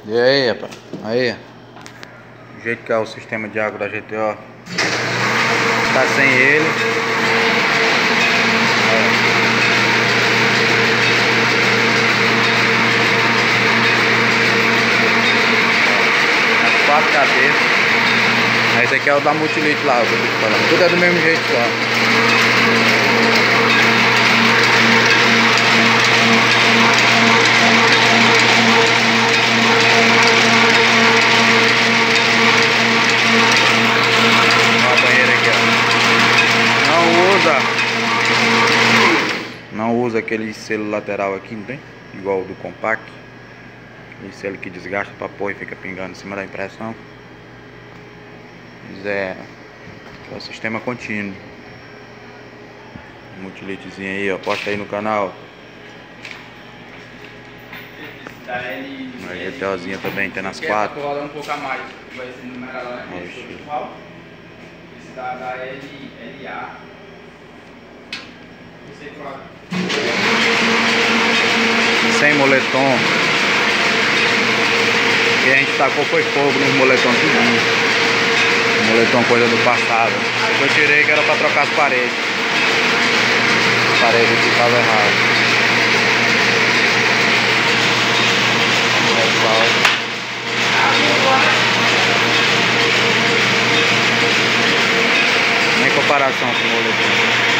E aí, rapaz? Aí, o jeito que é o sistema de água da GTO. Tá sem ele. As 4 cadeiras. Esse aqui é o da Multilite lá, que eu tô falando. Tudo é do mesmo jeito só. Não usa aquele selo lateral aqui, não tem? Igual o do Compact. Aquele selo que desgasta pra pôr e fica pingando em cima da impressão. Mas é o sistema contínuo. Multilitezinho aí, ó. Posta aí no canal. A GTOzinha também tem nas 4. Um pouco a mais, vai ser numerado lá, né? Esse da LA. Sem moletom. E a gente tacou foi fogo nos moletom tudinho. Moletom coisa do passado. Eu tirei que era pra trocar as paredes. As paredes aqui estavam erradas. Nem comparação com o moletom.